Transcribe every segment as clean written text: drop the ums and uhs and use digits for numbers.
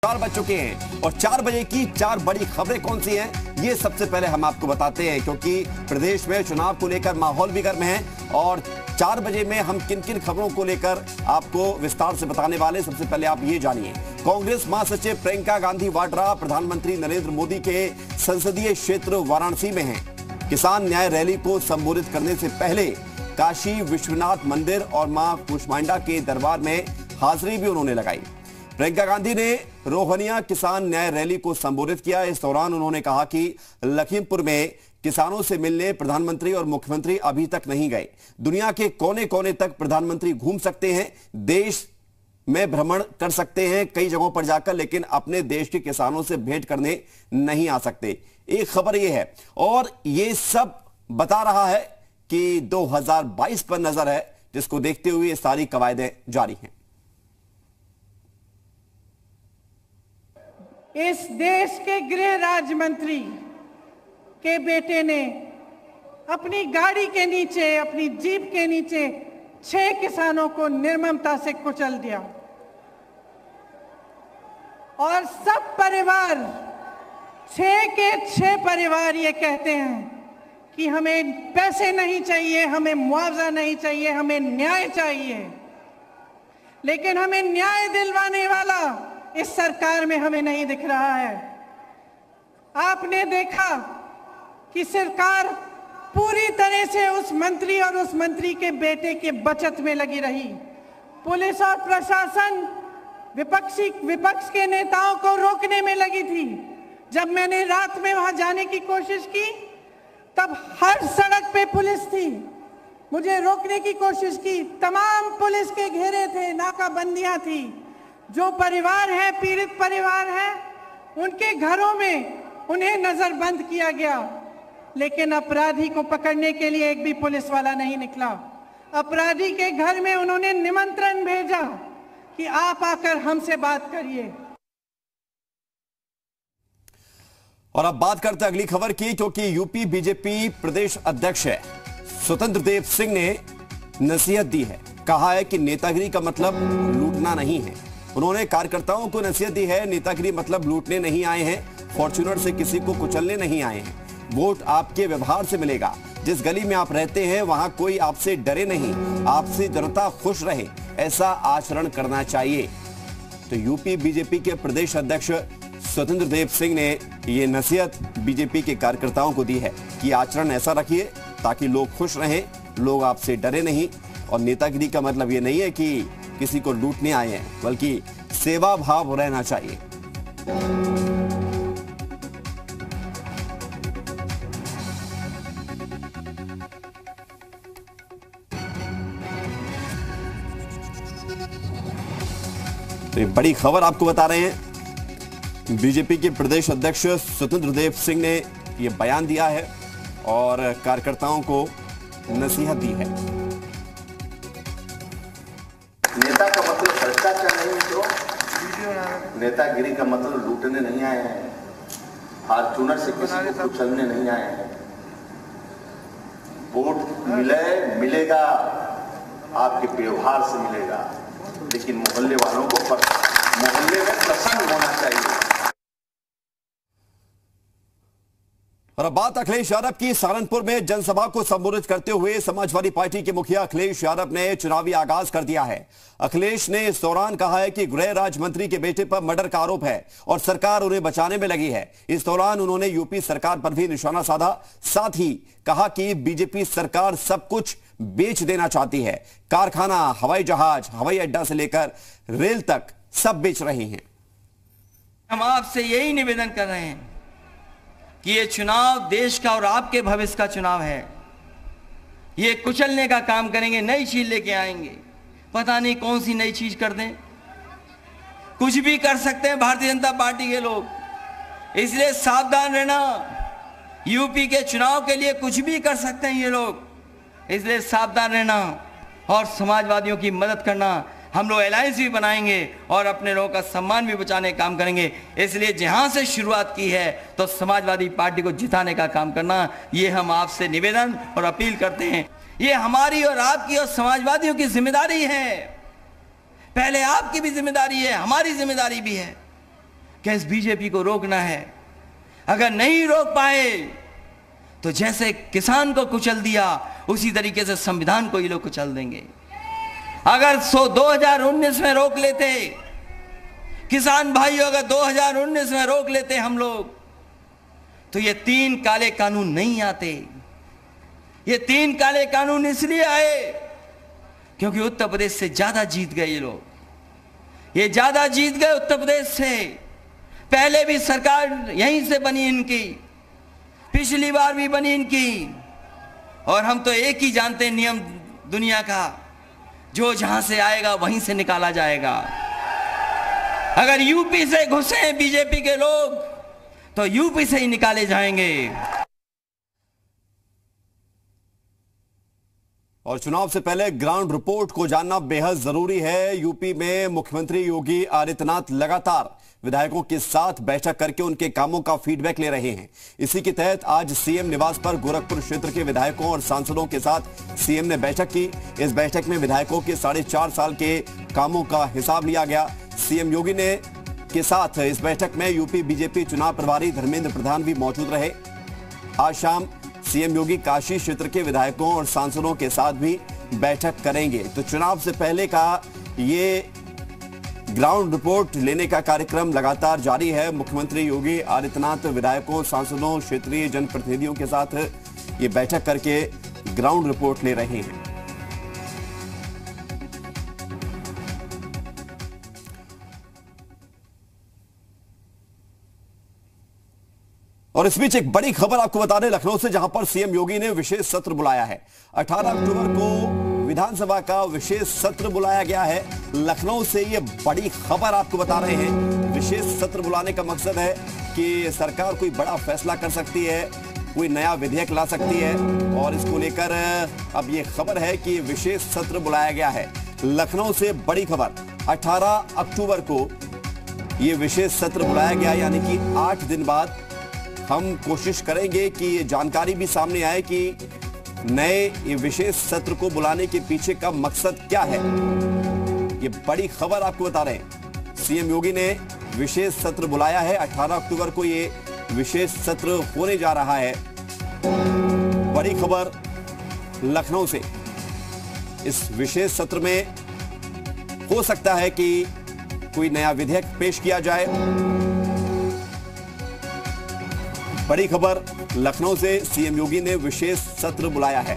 4 बज चुके हैं और 4 बजे की 4 बड़ी खबरें कौन सी हैं ये सबसे पहले हम आपको बताते हैं, क्योंकि प्रदेश में चुनाव को लेकर माहौल भी गर्म है और 4 बजे में हम किन किन खबरों को लेकर आपको विस्तार से बताने वाले। सबसे पहले आप ये जानिए, कांग्रेस महासचिव प्रियंका गांधी वाड्रा प्रधानमंत्री नरेंद्र मोदी के संसदीय क्षेत्र वाराणसी में हैं। किसान न्याय रैली को संबोधित करने से पहले काशी विश्वनाथ मंदिर और मां कुष्मांडा के दरबार में हाजिरी भी उन्होंने लगाई। प्रियंका गांधी ने रोहनिया किसान न्याय रैली को संबोधित किया। इस दौरान उन्होंने कहा कि लखीमपुर में किसानों से मिलने प्रधानमंत्री और मुख्यमंत्री अभी तक नहीं गए। दुनिया के कोने कोने तक प्रधानमंत्री घूम सकते हैं, देश में भ्रमण कर सकते हैं कई जगहों पर जाकर, लेकिन अपने देश के किसानों से भेंट करने नहीं आ सकते। एक खबर यह है और ये सब बता रहा है कि 2022 पर नजर है, जिसको देखते हुए ये सारी कवायदें जारी हैं। इस देश के गृह राज्य मंत्री के बेटे ने अपनी गाड़ी के नीचे, अपनी जीप के नीचे 6 किसानों को निर्ममता से कुचल दिया और सब परिवार, 6 के 6 परिवार ये कहते हैं कि हमें पैसे नहीं चाहिए, हमें मुआवजा नहीं चाहिए, हमें न्याय चाहिए। लेकिन हमें न्याय दिलवाने वाला इस सरकार में हमें नहीं दिख रहा है। आपने देखा कि सरकार पूरी तरह से उस मंत्री और उस मंत्री के बेटे के बचत में लगी रही। पुलिस और प्रशासन विपक्ष के नेताओं को रोकने में लगी थी। जब मैंने रात में वहां जाने की कोशिश की तब हर सड़क पे पुलिस थी, मुझे रोकने की कोशिश की, तमाम पुलिस के घेरे थे, नाकाबंदियां थी। जो परिवार है, पीड़ित परिवार है, उनके घरों में उन्हें नजरबंद किया गया, लेकिन अपराधी को पकड़ने के लिए एक भी पुलिस वाला नहीं निकला। अपराधी के घर में उन्होंने निमंत्रण भेजा कि आप आकर हमसे बात करिए। और अब बात करते हैं अगली खबर की, क्योंकि यूपी बीजेपी प्रदेश अध्यक्ष स्वतंत्र देव सिंह ने नसीहत दी है। कहा है कि नेतागिरी का मतलब लूटना नहीं है। उन्होंने कार्यकर्ताओं को नसीहत दी है, नेतागिरी मतलब लूटने नहीं आए हैं, फॉर्च्यूनर से किसी को कुचलने नहीं आए हैं। वोट आपके व्यवहार से मिलेगा। जिस गली में आप रहते हैं वहां कोई आपसे डरे नहीं, आपसे जनता खुश रहे, ऐसा आचरण करना चाहिए। तो यूपी बीजेपी के प्रदेश अध्यक्ष स्वतंत्र देव सिंह ने ये नसीहत बीजेपी के कार्यकर्ताओं को दी है कि आचरण ऐसा रखिए ताकि लोग खुश रहें, लोग आपसे डरे नहीं। और नेतागिरी का मतलब ये नहीं है कि किसी को लूटने आए हैं, बल्कि सेवा भाव रहना चाहिए। तो ये बड़ी खबर आपको बता रहे हैं, बीजेपी के प्रदेश अध्यक्ष स्वतंत्र देव सिंह ने ये बयान दिया है और कार्यकर्ताओं को नसीहत दी है। नेता का मतलब भ्रष्टाचार नहीं है, नेतागिरी का मतलब लूटने नहीं आए हैं, फॉर्च्यूनर से किसी को कुचलने नहीं आए हैं। वोट मिलेगा आपके व्यवहार से मिलेगा, लेकिन मोहल्ले वालों को मोहल्ले में प्रसन्न होना चाहिए। और अब बात अखिलेश यादव की। सहारनपुर में जनसभा को संबोधित करते हुए समाजवादी पार्टी के मुखिया अखिलेश यादव ने चुनावी आगाज कर दिया है। अखिलेश ने इस दौरान कहा है कि गृह राज्य मंत्री के बेटे पर मर्डर का आरोप है और सरकार उन्हें बचाने में लगी है। इस दौरान उन्होंने यूपी सरकार पर भी निशाना साधा। साथ ही कहा कि बीजेपी सरकार सब कुछ बेच देना चाहती है। कारखाना, हवाई जहाज, हवाई अड्डा से लेकर रेल तक सब बेच रहे हैं। हम आपसे यही निवेदन कर रहे हैं कि ये चुनाव देश का और आपके भविष्य का चुनाव है। ये कुचलने का काम करेंगे, नई चीज लेके आएंगे, पता नहीं कौन सी नई चीज कर दें। कुछ भी कर सकते हैं भारतीय जनता पार्टी के लोग, इसलिए सावधान रहना। यूपी के चुनाव के लिए कुछ भी कर सकते हैं ये लोग, इसलिए सावधान रहना और समाजवादियों की मदद करना। हम लोग अलायंस भी बनाएंगे और अपने लोगों का सम्मान भी बचाने का काम करेंगे। इसलिए जहां से शुरुआत की है तो समाजवादी पार्टी को जिताने का काम करना, ये हम आपसे निवेदन और अपील करते हैं। ये हमारी और आपकी और समाजवादियों की जिम्मेदारी है। पहले आपकी भी जिम्मेदारी है, हमारी जिम्मेदारी भी है कि इस बीजेपी को रोकना है। अगर नहीं रोक पाए तो जैसे किसान को कुचल दिया उसी तरीके से संविधान को ये लोग कुचल देंगे। अगर 2019 में रोक लेते किसान भाइयों, अगर 2019 में रोक लेते हम लोग, तो ये 3 काले कानून नहीं आते। ये 3 काले कानून इसलिए आए क्योंकि उत्तर प्रदेश से ज्यादा जीत गए ये लोग। ये ज्यादा जीत गए उत्तर प्रदेश से। पहले भी सरकार यहीं से बनी इनकी, पिछली बार भी बनी इनकी। और हम तो एक ही जानते हैं नियम दुनिया का, जो जहां से आएगा वहीं से निकाला जाएगा। अगर यूपी से घुसे बीजेपी के लोग तो यूपी से ही निकाले जाएंगे। और चुनाव से पहले ग्राउंड रिपोर्ट को जानना बेहद जरूरी है। यूपी में मुख्यमंत्री योगी आदित्यनाथ लगातार विधायकों के साथ बैठक करके उनके कामों का फीडबैक ले रहे हैं। इसी के तहत आज सीएम निवास पर गोरखपुर क्षेत्र के विधायकों और सांसदों के साथ सीएम ने बैठक की। इस बैठक में विधायकों के 4.5 साल के कामों का हिसाब लिया गया। सीएम योगी ने के साथ इस बैठक में यूपी बीजेपी चुनाव प्रभारी धर्मेंद्र प्रधान भी मौजूद रहे। आज शाम सीएम योगी काशी क्षेत्र के विधायकों और सांसदों के साथ भी बैठक करेंगे। तो चुनाव से पहले का ये ग्राउंड रिपोर्ट लेने का कार्यक्रम लगातार जारी है। मुख्यमंत्री योगी आदित्यनाथ विधायकों, सांसदों, क्षेत्रीय जनप्रतिनिधियों के साथ ये बैठक करके ग्राउंड रिपोर्ट ले रहे हैं। और इस बीच एक बड़ी खबर आपको बता दें लखनऊ से, जहां पर सीएम योगी ने विशेष सत्र बुलाया है। 18 अक्टूबर को विधानसभा का विशेष सत्र बुलाया गया है। लखनऊ से ये बड़ी खबर आपको बता रहे हैं। विशेष सत्र बुलाने का मकसद है कि सरकार कोई बड़ा फैसला कर सकती है, कोई नया विधेयक ला सकती है, और इसको लेकर अब ये खबर है कि विशेष सत्र बुलाया गया है। लखनऊ से बड़ी खबर, 18 अक्टूबर को ये विशेष सत्र बुलाया गया, यानी कि 8 दिन बाद हम कोशिश करेंगे कि ये जानकारी भी सामने आए कि नए ये विशेष सत्र को बुलाने के पीछे का मकसद क्या है। ये बड़ी खबर आपको बता रहे हैं। सीएम योगी ने विशेष सत्र बुलाया है। 18 अक्टूबर को ये विशेष सत्र होने जा रहा है। बड़ी खबर लखनऊ से। इस विशेष सत्र में हो सकता है कि कोई नया विधेयक पेश किया जाए। बड़ी खबर लखनऊ से, सीएम योगी ने विशेष सत्र बुलाया है।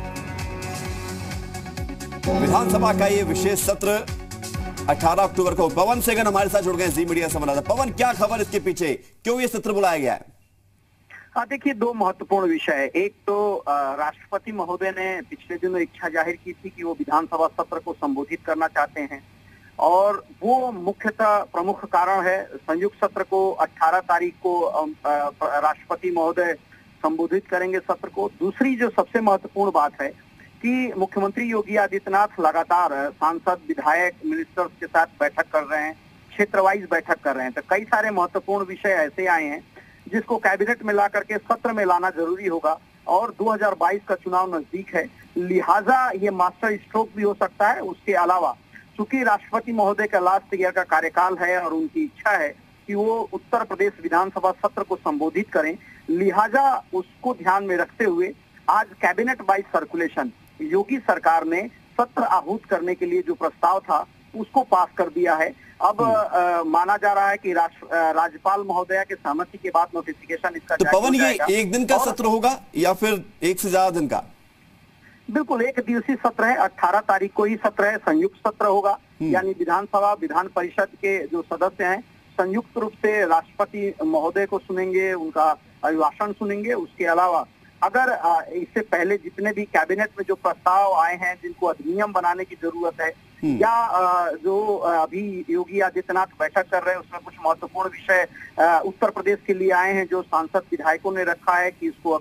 विधानसभा का ये विशेष सत्र 18 अक्टूबर को। पवन सेगन हमारे साथ जुड़ गए जी मीडिया संवाददाता। पवन, क्या खबर इसके पीछे, क्यों ये सत्र बुलाया गया है? देखिए, 2 महत्वपूर्ण विषय है। एक तो राष्ट्रपति महोदय ने पिछले दिनों इच्छा जाहिर की थी कि वो विधानसभा सत्र को संबोधित करना चाहते हैं, और वो मुख्यतः प्रमुख कारण है। संयुक्त सत्र को 18 तारीख को राष्ट्रपति महोदय संबोधित करेंगे सत्र को। दूसरी जो सबसे महत्वपूर्ण बात है कि मुख्यमंत्री योगी आदित्यनाथ लगातार सांसद, विधायक, मिनिस्टर्स के साथ बैठक कर रहे हैं, क्षेत्र वाइज बैठक कर रहे हैं। तो कई सारे महत्वपूर्ण विषय ऐसे आए हैं जिसको कैबिनेट में ला करके सत्र में लाना जरूरी होगा, और 2022 का चुनाव नजदीक है, लिहाजा ये मास्टर स्ट्रोक भी हो सकता है। उसके अलावा चूंकि राष्ट्रपति महोदय का लास्ट ईयर का कार्यकाल है और उनकी इच्छा है कि वो उत्तर प्रदेश विधानसभा सत्र को संबोधित करें, लिहाजा उसको ध्यान में रखते हुए आज कैबिनेट वाइज सर्कुलेशन योगी सरकार ने सत्र आहूत करने के लिए जो प्रस्ताव था उसको पास कर दिया है। अब माना जा रहा है कि राज्यपाल महोदया के सहमति के बाद नोटिफिकेशन इसका तो पवन, ये 1 दिन का सत्र होगा या फिर 1 से ज्यादा दिन का? बिल्कुल 1 दिवसीय सत्र है। 18 तारीख को ही सत्र है, संयुक्त सत्र होगा। यानी विधानसभा, विधान परिषद के जो सदस्य हैं संयुक्त रूप से राष्ट्रपति महोदय को सुनेंगे, उनका अभिभाषण सुनेंगे। उसके अलावा अगर इससे पहले जितने भी कैबिनेट में जो प्रस्ताव आए हैं जिनको अधिनियम बनाने की जरूरत है, या जो अभी योगी आदित्यनाथ बैठक कर रहे हैं, उसमें कुछ महत्वपूर्ण विषय उत्तर प्रदेश के लिए आए हैं जो सांसद विधायकों ने रखा है कि इसको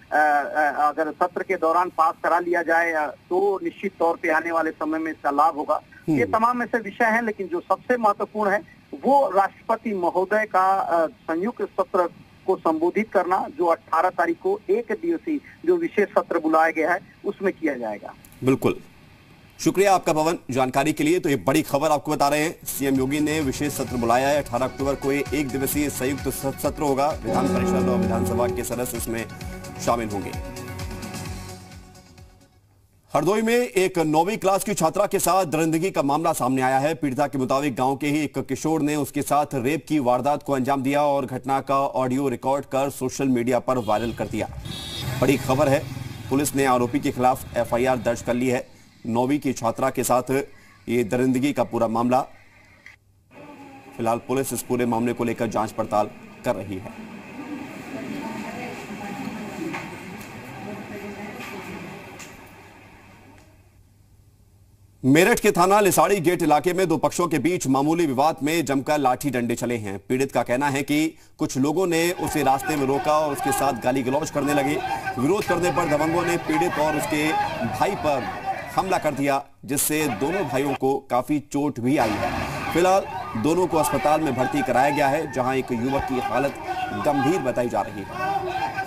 अगर सत्र के दौरान पास करा लिया जाए तो निश्चित तौर पे आने वाले समय में इसका लाभ होगा। ये तमाम ऐसे विषय हैं, लेकिन जो सबसे महत्वपूर्ण है वो राष्ट्रपति महोदय का संयुक्त सत्र को संबोधित करना, जो 18 तारीख को 1 दिवसीय जो विशेष सत्र बुलाया गया है उसमें किया जाएगा। बिल्कुल। शुक्रिया आपका पवन जानकारी के लिए। तो ये बड़ी खबर आपको बता रहे हैं, सीएम योगी ने विशेष सत्र बुलाया है। 18 अक्टूबर को एक दिवसीय संयुक्त सत्र होगा। विधान परिषद और विधानसभा के सदस्य इसमें शामिल होंगे। हरदोई में एक 9वीं क्लास की छात्रा के साथ दरिंदगी का मामला सामने आया है। पीड़िता के मुताबिक गांव के ही एक किशोर ने उसके साथ रेप की वारदात को अंजाम दिया और घटना का ऑडियो रिकॉर्ड कर सोशल मीडिया पर वायरल कर दिया। बड़ी खबर है, पुलिस ने आरोपी के खिलाफ एफआईआर दर्ज कर ली है। 9वीं की छात्रा के साथ ये दरिंदगी का पूरा मामला, फिलहाल पुलिस इस पूरे मामले को लेकर जांच पड़ताल कर रही है। मेरठ के थाना लिसाड़ी गेट इलाके में दो पक्षों के बीच मामूली विवाद में जमकर लाठी डंडे चले हैं। पीड़ित का कहना है कि कुछ लोगों ने उसे रास्ते में रोका और उसके साथ गाली गलौज करने लगे। विरोध करने पर दबंगों ने पीड़ित और उसके भाई पर हमला कर दिया, जिससे दोनों भाइयों को काफी चोट भी आई है। फिलहाल दोनों को अस्पताल में भर्ती कराया गया है, जहां एक युवक की हालत गंभीर बताई जा रही है।